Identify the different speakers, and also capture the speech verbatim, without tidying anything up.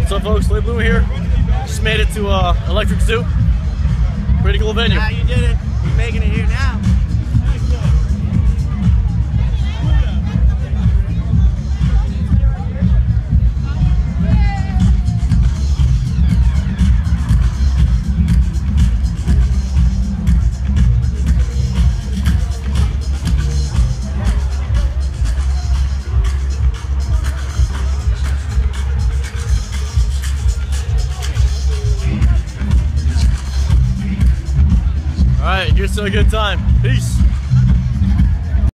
Speaker 1: What's up, folks? Lay Blue here. Just made it to uh, Electric Zoo. Pretty cool venue.
Speaker 2: Yeah, you did it. You're making it here now.
Speaker 1: Alright, here's to a good time. Peace.